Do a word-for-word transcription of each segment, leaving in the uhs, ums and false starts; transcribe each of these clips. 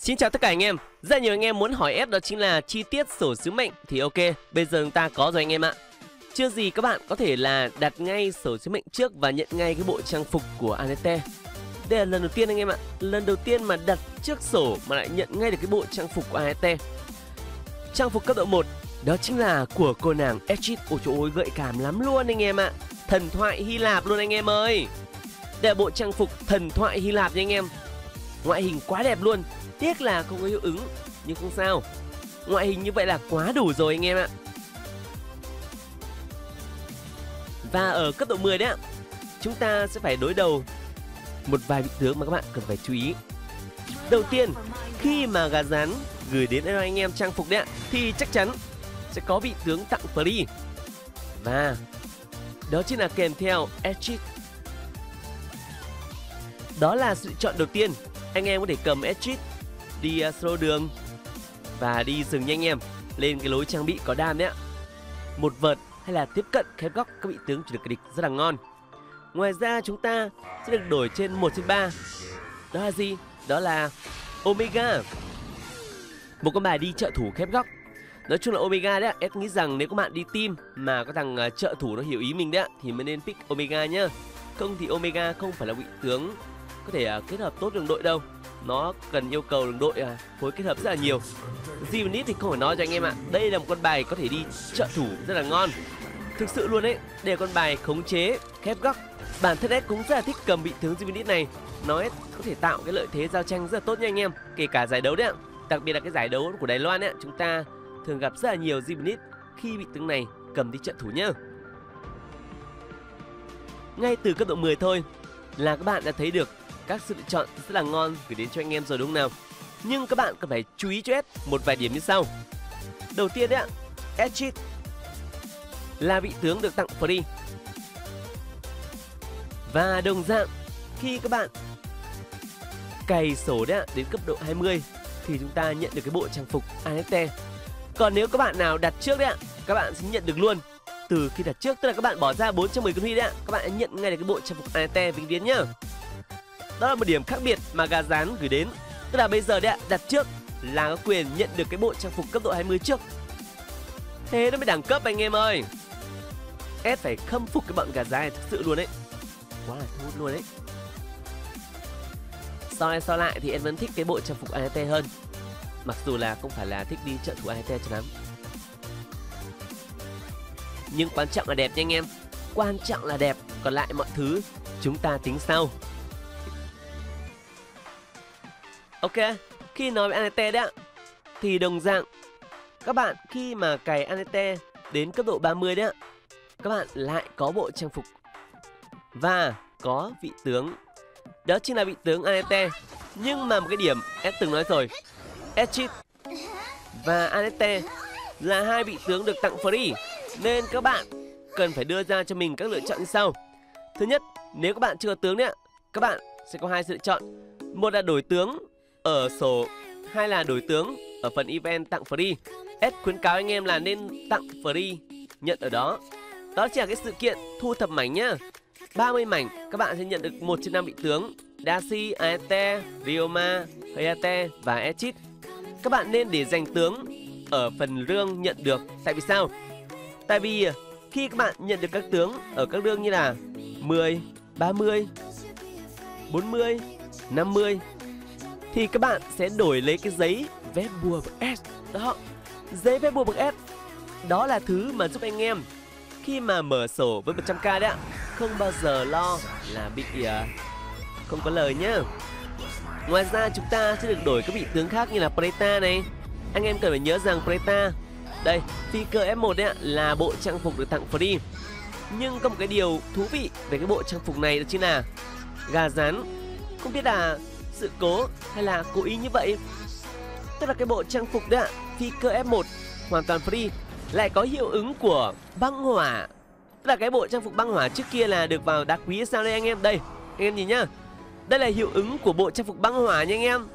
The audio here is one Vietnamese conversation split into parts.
Xin chào tất cả anh em. Rất nhiều anh em muốn hỏi S đó chính là chi tiết sổ sứ mệnh. Thì ok, bây giờ chúng ta có rồi anh em ạ. Chưa gì các bạn có thể là đặt ngay sổ sứ mệnh trước và nhận ngay cái bộ trang phục của Anete. Đây là lần đầu tiên anh em ạ. Lần đầu tiên mà đặt trước sổ mà lại nhận ngay được cái bộ trang phục của Anete. Trang phục cấp độ một đó chính là của cô nàng Echid. Ôi trời ơi, gợi cảm lắm luôn anh em ạ. Thần thoại Hy Lạp luôn anh em ơi. Đây là bộ trang phục thần thoại Hy Lạp nha anh em. Ngoại hình quá đẹp luôn. Tiếc là không có hiệu ứng, nhưng không sao. Ngoại hình như vậy là quá đủ rồi anh em ạ. Và ở cấp độ mười đấy ạ, chúng ta sẽ phải đối đầu một vài vị tướng mà các bạn cần phải chú ý. Đầu tiên, khi mà gà rán gửi đến anh em trang phục đấy ạ, thì chắc chắn sẽ có vị tướng tặng free. Và đó chính là kèm theo Echid. Đó là sự chọn đầu tiên. Anh em có thể cầm Echid đi uh, solo đường và đi rừng nha anh em, lên cái lối trang bị có đam đấy ạ. Một vợt hay là tiếp cận khép góc các vị tướng chỉ được kẻ địch rất là ngon. Ngoài ra chúng ta sẽ được đổi trên một trên ba. Đó là gì? Đó là Omega, một con bài đi trợ thủ khép góc. Nói chung là Omega đấy ạ. Em nghĩ rằng nếu các bạn đi team mà có thằng uh, trợ thủ nó hiểu ý mình đấy ạ, thì mới nên pick Omega nhá. Không thì Omega không phải là vị tướng có thể uh, kết hợp tốt đồng đội đâu. Nó cần yêu cầu đồng đội uh, phối kết hợp rất là nhiều. Zenith thì không phải nói cho anh em ạ. Đây là một con bài có thể đi trợ thủ rất là ngon. Thực sự luôn đấy. Đây là con bài khống chế khép góc. Bản thân S cũng rất là thích cầm vị tướng Zenith này. Nó có thể tạo cái lợi thế giao tranh rất là tốt nha anh em. Kể cả giải đấu đấy ạ. Đặc biệt là cái giải đấu của Đài Loan ấy, chúng ta thường gặp rất là nhiều Zenith khi vị tướng này cầm đi trợ thủ nhá. Ngay từ cấp độ mười thôi là các bạn đã thấy được các sự lựa chọn rất là ngon gửi đến cho anh em rồi đúng không nào? Nhưng các bạn cần phải chú ý cho S một vài điểm như sau. Đầu tiên đấy ạ, Echid là vị tướng được tặng free. Và đồng dạng khi các bạn cày sổ đấy ạ, đến cấp độ hai mươi thì chúng ta nhận được cái bộ trang phục Anete. Còn nếu các bạn nào đặt trước đấy ạ, các bạn sẽ nhận được luôn từ khi đặt trước, tức là các bạn bỏ ra bốn trăm mười kim huy đấy ạ, các bạn sẽ nhận ngay được cái bộ trang phục Anete vĩnh viễn nhá. Đó là một điểm khác biệt mà gà rán gửi đến. Tức là bây giờ đấy ạ, đặt trước là có quyền nhận được cái bộ trang phục cấp độ hai mươi trước. Thế nó mới đẳng cấp anh em ơi. S phải khâm phục cái bọn gà rán này thực sự luôn đấy. Quá là thu hút luôn đấy. Sau này sau lại thì em vẫn thích cái bộ trang phục Anete hơn. Mặc dù là không phải là thích đi trợ thủ Anete cho lắm. Nhưng quan trọng là đẹp nha anh em. Quan trọng là đẹp. Còn lại mọi thứ chúng ta tính sau. Ok, khi nói về Anete đấy ạ, thì đồng dạng các bạn khi mà cày Anete đến cấp độ ba mươi đấy ạ, các bạn lại có bộ trang phục và có vị tướng. Đó chính là vị tướng Anete. Nhưng mà một cái điểm em từng nói rồi, Echid và Anete là hai vị tướng được tặng free, nên các bạn cần phải đưa ra cho mình các lựa chọn như sau. Thứ nhất, nếu các bạn chưa có tướng đấy ạ, các bạn sẽ có hai sự lựa chọn. Một là đổi tướng ở sổ, hai là đổi tướng ở phần event tặng free. S khuyến cáo anh em là nên tặng free, nhận ở đó. Đó chỉ là cái sự kiện thu thập mảnh nhá. ba mươi mảnh các bạn sẽ nhận được một trên năm vị tướng Dashi, Aete, Ryoma, Hayate và Echid. Các bạn nên để dành tướng ở phần rương nhận được. Tại vì sao? Tại vì khi các bạn nhận được các tướng ở các rương như là mười, ba mươi, bốn mươi, năm mươi thì các bạn sẽ đổi lấy cái giấy vé bùa bậc S. Đó, giấy vé bùa bậc S. Đó là thứ mà giúp anh em khi mà mở sổ với một trăm k đấy ạ, không bao giờ lo là bị uh, không có lời nhá. Ngoài ra chúng ta sẽ được đổi các vị tướng khác như là Preta này. Anh em cần phải nhớ rằng Preta, đây, phi cơ F một đấy ạ, là bộ trang phục được tặng free. Nhưng có một cái điều thú vị về cái bộ trang phục này đó chính là gà rán không biết là sự cố hay là cố ý như vậy. Tức là cái bộ trang phục đấy ạ, phi cơ F một hoàn toàn free lại có hiệu ứng của băng hỏa. Tức là cái bộ trang phục băng hỏa trước kia là được vào đá quý hay sao đây anh em? Đây, anh em nhìn nhá. Đây là hiệu ứng của bộ trang phục băng hỏa nha anh em.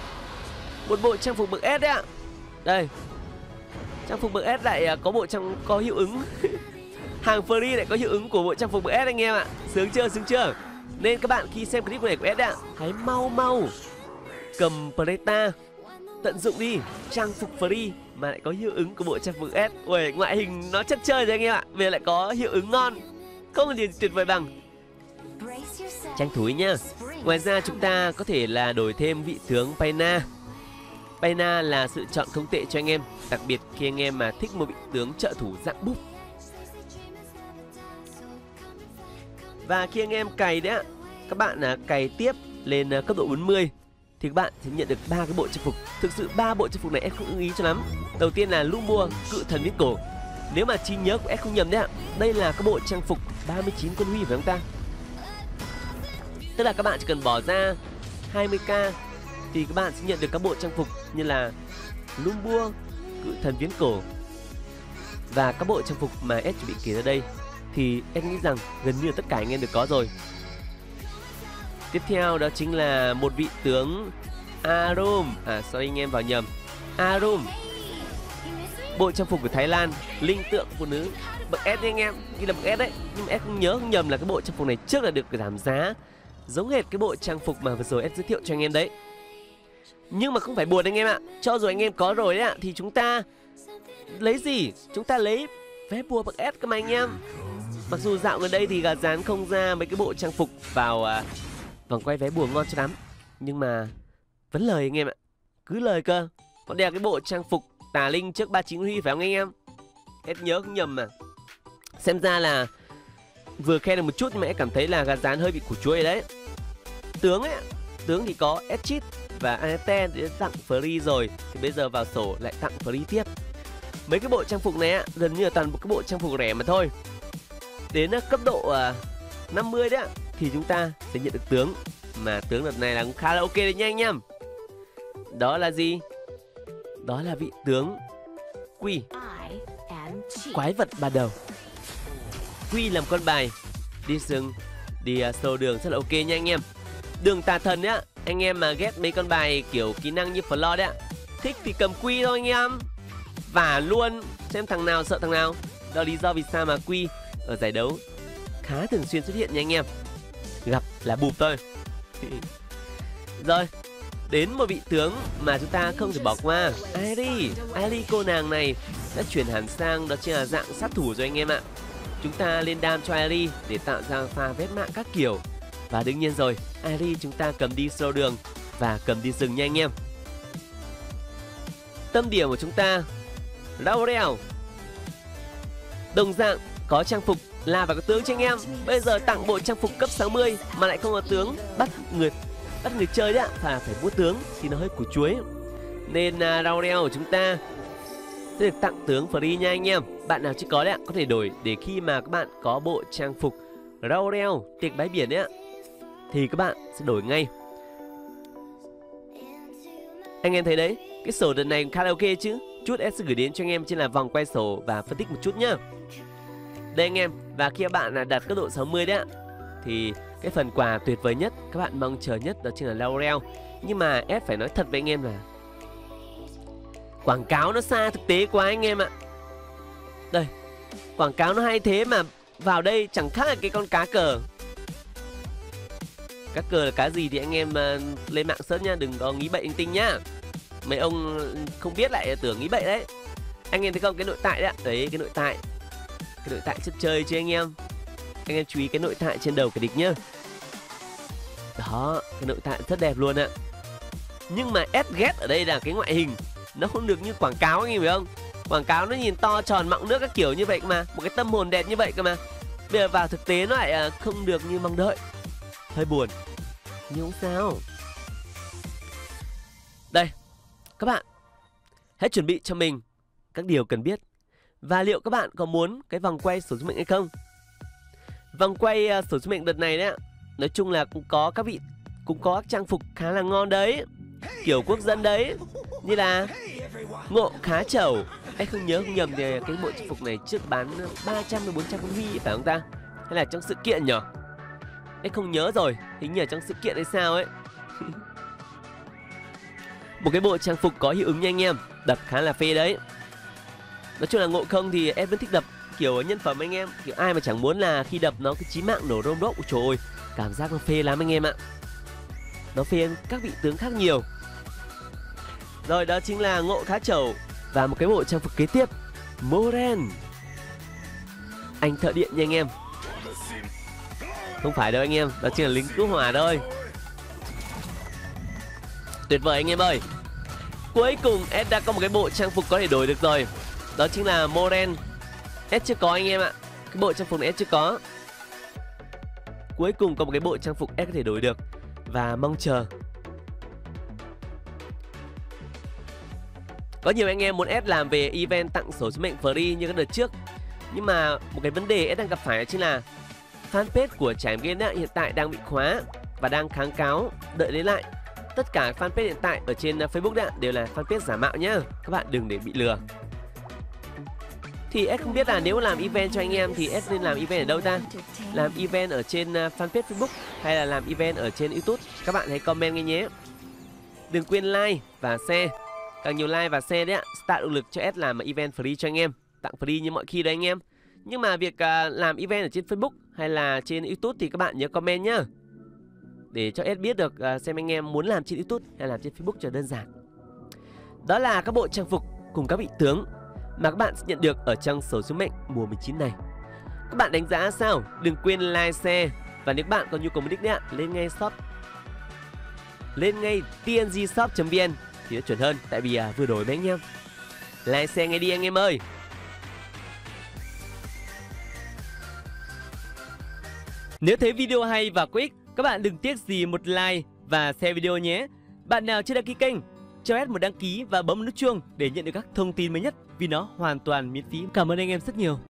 Một bộ trang phục bậc S đấy ạ. Đây, trang phục bậc S lại có bộ trang có hiệu ứng hàng free lại có hiệu ứng của bộ trang phục bậc S anh em ạ. Sướng chưa, sướng chưa? Nên các bạn khi xem clip này của S đấy ạ, hãy mau mau cầm Preta tận dụng đi, trang phục free mà lại có hiệu ứng của bộ trang phục S. Ui, ngoại hình nó chất chơi rồi anh em ạ, về lại có hiệu ứng ngon, không có gì tuyệt vời bằng. Tranh thủ nhá. Ngoài ra chúng ta có thể là đổi thêm vị tướng Payna. Payna là sự chọn không tệ cho anh em, đặc biệt khi anh em mà thích một vị tướng trợ thủ dạng búp. Và khi anh em cày đấy ạ, các bạn là cày tiếp lên cấp độ bốn mươi thì các bạn sẽ nhận được ba cái bộ trang phục. Thực sự ba bộ trang phục này em không ưng ý cho lắm. Đầu tiên là Lumua, cự thần viễn cổ. Nếu mà trí nhớ của em không nhầm đấy ạ, đây là cái bộ trang phục ba mươi chín con huy phải không ta? Tức là các bạn chỉ cần bỏ ra hai mươi k thì các bạn sẽ nhận được các bộ trang phục như là Lumua, cự thần viễn cổ và các bộ trang phục mà S chuẩn bị kể ra đây. Thì em nghĩ rằng gần như là tất cả anh em được có rồi. Tiếp theo đó chính là một vị tướng Arum. À sorry anh em vào nhầm. Arum, bộ trang phục của Thái Lan, linh tượng phụ nữ bậc S đấy anh em, ghi là bậc S đấy. Nhưng mà em không nhớ không nhầm là cái bộ trang phục này trước là được giảm giá, giống hệt cái bộ trang phục mà vừa rồi em giới thiệu cho anh em đấy. Nhưng mà không phải buồn anh em ạ, cho dù anh em có rồi đấy ạ, thì chúng ta lấy gì? Chúng ta lấy vé bùa bậc S cơ mà anh em. Mặc dù dạo gần đây thì gà rán không ra mấy cái bộ trang phục vào à, vòng quay vé bùa ngon cho lắm, nhưng mà vẫn lời anh em ạ, cứ lời cơ. Còn đây là cái bộ trang phục tà linh trước ba mươi chín huy phải không anh em? Em nhớ không nhầm mà. Xem ra là vừa khen được một chút nhưng mà em cảm thấy là gà rán hơi bị củ chuối đấy. Tướng ấy, tướng thì có Eschit và Anete để tặng free rồi, thì bây giờ vào sổ lại tặng free tiếp. Mấy cái bộ trang phục này á, gần như là toàn bộ cái bộ trang phục rẻ mà thôi. Đến cấp độ uh, năm mươi đấy thì chúng ta sẽ nhận được tướng, mà tướng đợt này là cũng khá là ok đấy nha anh em. Đó là gì? Đó là vị tướng Quy, quái vật ban đầu. Quy làm con bài đi rừng, đi uh, sâu đường rất là ok nha anh em. Đường tà thần á, anh em mà ghét mấy con bài kiểu kỹ năng như Flood đấy, thích thì cầm Quy thôi anh em, vả luôn xem thằng nào sợ thằng nào. Đó là lý do vì sao mà Quy ở giải đấu khá thường xuyên xuất hiện nha anh em, gặp là bụp thôi. Rồi, đến một vị tướng mà chúng ta không thể bỏ qua, Airi. Airi cô nàng này đã chuyển hẳn sang đó chính là dạng sát thủ rồi anh em ạ. Chúng ta lên đam cho Airi để tạo ra pha vết mạng các kiểu. Và đương nhiên rồi, Airi chúng ta cầm đi sâu đường và cầm đi rừng nha anh em. Tâm điểm của chúng ta, Laurel, đồng dạng có trang phục là phải có tướng cho anh em. Bây giờ tặng bộ trang phục cấp sáu mươi mà lại không có tướng, bắt người bắt người chơi đấy ạ, và phải mua tướng thì nó hơi củ chuối. Nên uh, Laurel của chúng ta sẽ được tặng tướng free nha anh em. Bạn nào chưa có đấy ạ, có thể đổi để khi mà các bạn có bộ trang phục Laurel tiệc bãi biển đấy ạ, thì các bạn sẽ đổi ngay. Anh em thấy đấy, cái sổ đợt này khá là ok chứ. Chút em sẽ gửi đến cho anh em trên là vòng quay sổ và phân tích một chút nhá. Đây anh em, và khi các bạn đạt cấp độ sáu mươi đấy ạ, thì cái phần quà tuyệt vời nhất các bạn mong chờ nhất đó chính là Laurel. Nhưng mà Ed phải nói thật với anh em là quảng cáo nó xa thực tế quá anh em ạ. Đây, quảng cáo nó hay thế mà vào đây chẳng khác là cái con cá cờ. Cá cờ là cá gì thì anh em uh, lên mạng search nha, đừng có nghĩ bậy linh tinh nhá. Mấy ông không biết lại tưởng nghĩ bậy đấy. Anh em thấy không, cái nội tại đấy ạ, đấy cái nội tại, cái nội tại chất chơi chứ anh em. Anh em chú ý cái nội tại trên đầu kẻ địch nhá. Đó, cái nội tại rất đẹp luôn ạ. Nhưng mà S ghét ở đây là cái ngoại hình nó không được như quảng cáo anh em hiểu không? Quảng cáo nó nhìn to tròn mọng nước các kiểu như vậy cơ mà, một cái tâm hồn đẹp như vậy cơ mà. Bây giờ vào thực tế nó lại không được như mong đợi, hơi buồn. Nhưng không sao. Đây, các bạn hãy chuẩn bị cho mình các điều cần biết. Và liệu các bạn có muốn cái vòng quay sổ số mệnh hay không? Vòng quay uh, sổ số mệnh đợt này đấy, nói chung là cũng có các vị, cũng có các trang phục khá là ngon đấy, kiểu quốc dân đấy, như là ngộ khá chẩu. Anh không nhớ không nhầm thì cái bộ trang phục này trước bán ba trăm đến bốn trăm con huy phải không ta? Hay là trong sự kiện nhỉ? Anh không nhớ rồi, hình như là trong sự kiện hay sao ấy. Một cái bộ trang phục có hiệu ứng nha anh em, đập khá là phê đấy. Nói chung là ngộ không thì em vẫn thích đập kiểu nhân phẩm anh em, kiểu ai mà chẳng muốn là khi đập nó cái chí mạng nổ rôm đốc. Trời ơi, cảm giác nó phê lắm anh em ạ. Nó phê hơn các vị tướng khác nhiều. Rồi đó chính là Ngộ Khá Chẩu. Và một cái bộ trang phục kế tiếp, Moren, anh thợ điện nha anh em. Không phải đâu anh em, đó chính là lính cứu hỏa thôi. Tuyệt vời anh em ơi. Cuối cùng S đã có một cái bộ trang phục có thể đổi được rồi. Đó chính là Moren. S chưa có anh em ạ. Cái bộ trang phục này S chưa có. Cuối cùng có một cái bộ trang phục S có thể đổi được. Và mong chờ. Có nhiều anh em muốn S làm về event tặng sổ số mệnh free như các đợt trước. Nhưng mà một cái vấn đề S đang gặp phải chính là fanpage của Trải Nghiệm Game hiện tại đang bị khóa và đang kháng cáo đợi lấy lại. Tất cả fanpage hiện tại ở trên Facebook đã đều là fanpage giả mạo nhá. Các bạn đừng để bị lừa. Thì S không biết là nếu làm event cho anh em thì S nên làm event ở đâu ta? Làm event ở trên fanpage Facebook hay là làm event ở trên YouTube? Các bạn hãy comment nghe nhé. Đừng quên like và share. Càng nhiều like và share đấy ạ, tạo động lực cho S làm event free cho anh em. Tặng free như mọi khi đấy anh em. Nhưng mà việc uh, làm event ở trên Facebook hay là trên YouTube thì các bạn nhớ comment nhá. Để cho S biết được uh, xem anh em muốn làm trên YouTube hay làm trên Facebook cho đơn giản. Đó là các bộ trang phục cùng các vị tướng mà các bạn sẽ nhận được ở trong sổ số mệnh mùa mười chín này. Các bạn đánh giá sao? Đừng quên like, share. Và nếu các bạn có nhu cầu mua đích đấy ạ, lên ngay shop. Lên ngay tngshop chấm vn thì nó chuẩn hơn. Tại vì uh, vừa đổi mấy anh em. Like, share ngay đi anh em ơi. Nếu thấy video hay và có ích, các bạn đừng tiếc gì một like và share video nhé. Bạn nào chưa đăng ký kênh, cho S một đăng ký và bấm nút chuông để nhận được các thông tin mới nhất vì nó hoàn toàn miễn phí. Cảm ơn anh em rất nhiều.